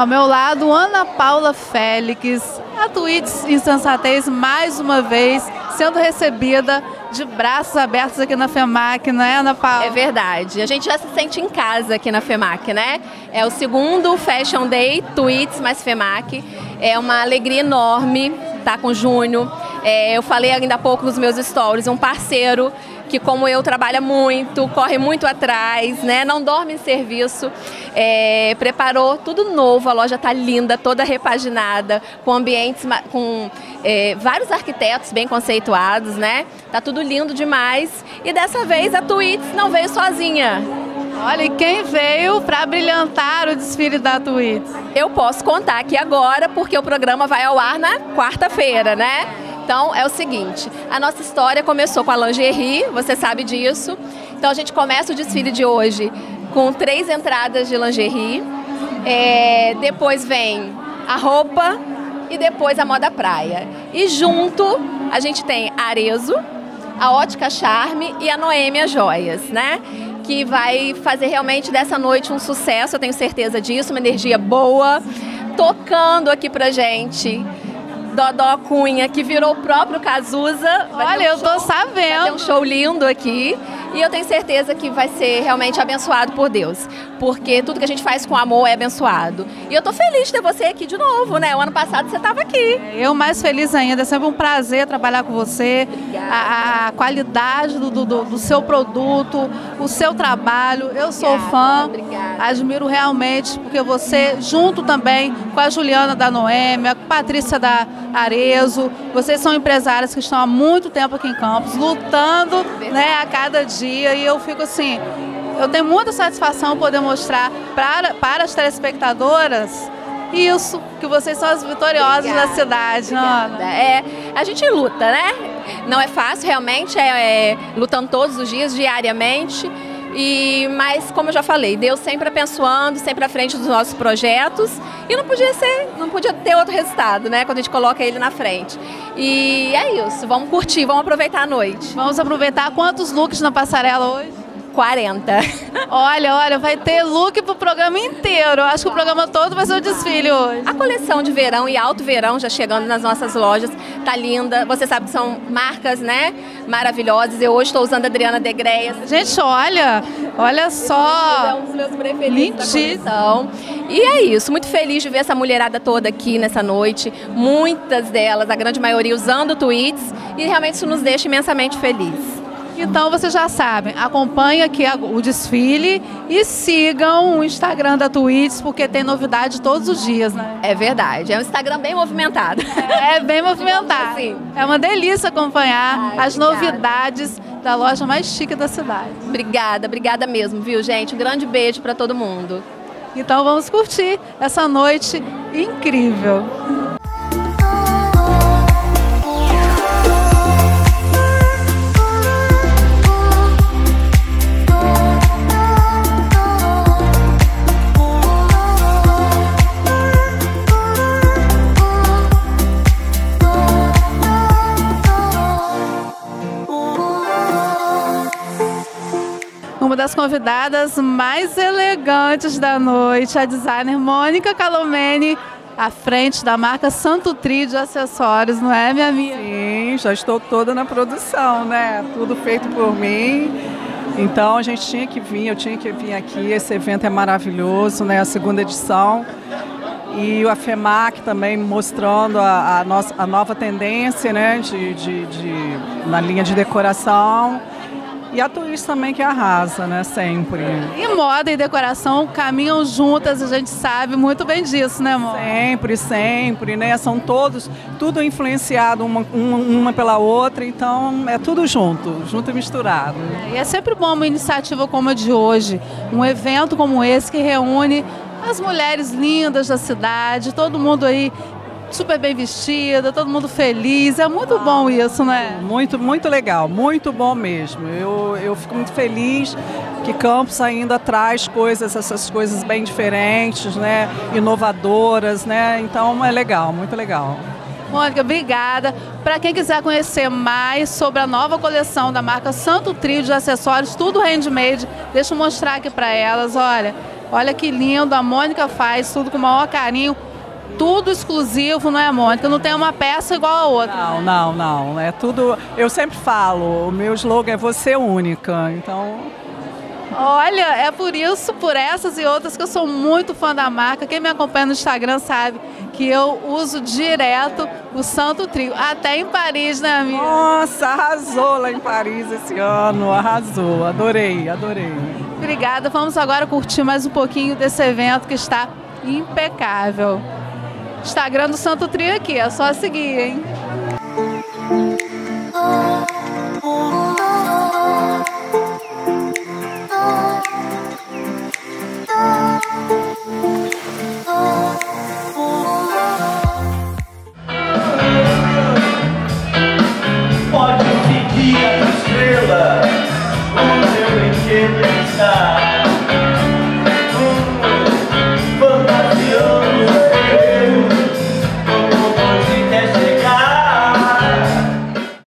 Ao meu lado, Ana Paula Félix, a Tweets Insensatez, mais uma vez, sendo recebida de braços abertos aqui na FEMAC, não é, Ana Paula? É verdade. A gente já se sente em casa aqui na FEMAC, né? É o segundo Fashion Day, Tweets mais FEMAC. É uma alegria enorme estar com o Júnior. Eu falei ainda há pouco nos meus stories, um parceiro que, como eu, trabalha muito, corre muito atrás, né? Não dorme em serviço, preparou tudo novo, a loja está linda, toda repaginada, com ambientes, com vários arquitetos bem conceituados, né? Tá tudo lindo demais e dessa vez a Tweets não veio sozinha. Olha, e quem veio para brilhantar o desfile da Tweets? Eu posso contar aqui agora, porque o programa vai ao ar na quarta-feira, né? Então é o seguinte, a nossa história começou com a lingerie, você sabe disso. Então a gente começa o desfile de hoje com 3 entradas de lingerie, depois vem a roupa e depois a moda praia. E junto a gente tem a Arezzo, a Ótica Charme e a Noêmia Joias, né? Que vai fazer realmente dessa noite um sucesso, eu tenho certeza disso, uma energia boa, tocando aqui pra gente. Dodó Cunha, que virou o próprio Cazuza. Olha, eu tô sabendo. Vai ter um show lindo aqui. E eu tenho certeza que vai ser realmente abençoado por Deus. Porque tudo que a gente faz com amor é abençoado. E eu tô feliz de ter você aqui de novo, né? O ano passado você estava aqui. Eu mais feliz ainda. É sempre um prazer trabalhar com você. A qualidade do seu produto, o seu trabalho. Eu sou fã. Obrigada. Admiro realmente, porque você, junto também com a Juliana da Noêmia, com a Patrícia da Arezzo, vocês são empresárias que estão há muito tempo aqui em Campos, lutando, né, a cada dia. E eu fico assim, eu tenho muita satisfação poder mostrar para as telespectadoras isso, que vocês são as vitoriosas da cidade, Ana. A gente luta, né? Não é fácil, realmente, lutando todos os dias, diariamente. Mas, como eu já falei, Deus sempre abençoando, sempre à frente dos nossos projetos. E não podia ter outro resultado, né? Quando a gente coloca ele na frente. E é isso, vamos curtir, vamos aproveitar a noite. Vamos aproveitar. Quantos looks na passarela hoje? 40. Olha, vai ter look pro programa inteiro. Acho que o programa todo vai ser o desfile hoje. A coleção de verão e alto verão já chegando nas nossas lojas, tá linda. Você sabe que são marcas, né, maravilhosas. Eu hoje estou usando a Adriana Degreias. Gente, olha só. É um dos meus preferidos da coleção. E é isso, muito feliz de ver essa mulherada toda aqui nessa noite. Muitas delas, a grande maioria, usando tweets. E realmente isso nos deixa imensamente felizes. Então vocês já sabem, acompanhem aqui o desfile e sigam o Instagram da Tweets, porque tem novidade todos os dias, né? É verdade, é um Instagram bem movimentado. É bem movimentado. Sim. É uma delícia acompanhar as novidades da loja mais chique da cidade. Obrigada mesmo, viu, gente? Um grande beijo para todo mundo. Então vamos curtir essa noite incrível. Uma das convidadas mais elegantes da noite, a designer Mônica Calomeni, à frente da marca Santo Trio de acessórios, não é, minha amiga? Sim, já estou toda na produção, né? Tudo feito por mim. Então a gente tinha que vir, eu tinha que vir aqui. Esse evento é maravilhoso, né? A segunda edição. E a FEMAC também mostrando a nova tendência, né? Na linha de decoração. E a Tweets também que arrasa, né? Sempre. E moda e decoração caminham juntas, a gente sabe muito bem disso, né, amor? Sempre, né? São tudo influenciado uma pela outra, então é tudo junto e misturado. E é sempre bom uma iniciativa como a de hoje, um evento como esse que reúne as mulheres lindas da cidade, todo mundo aí super bem vestida, todo mundo feliz. É muito bom isso, né? Muito legal, muito bom mesmo. Eu fico muito feliz que Campos ainda traz essas coisas bem diferentes, né? Inovadoras, né? Então é legal, muito legal. Mônica, obrigada. Para quem quiser conhecer mais sobre a nova coleção da marca Santo Trio de acessórios, tudo handmade, deixa eu mostrar aqui para elas, olha. Olha que lindo, a Mônica faz tudo com o maior carinho, tudo exclusivo, não é, Mônica? Não tem uma peça igual a outra. Não. É tudo. Eu sempre falo, o meu slogan é você única. Então. Olha, é por isso, por essas e outras, que eu sou muito fã da marca. Quem me acompanha no Instagram sabe que eu uso direto o Santo Trio, até em Paris, né, amiga? Nossa, arrasou lá em Paris esse ano, arrasou, adorei. Obrigada, vamos agora curtir mais um pouquinho desse evento que está impecável. Instagram do Santo Trio aqui, é só seguir, hein?